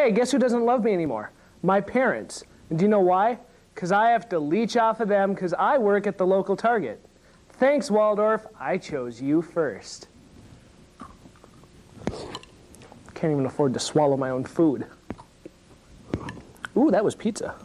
Hey, guess who doesn't love me anymore? My parents. And do you know why? Because I have to leech off of them because I work at the local Target. Thanks, Waldorf. I chose you first. Can't even afford to swallow my own food. Ooh, that was pizza.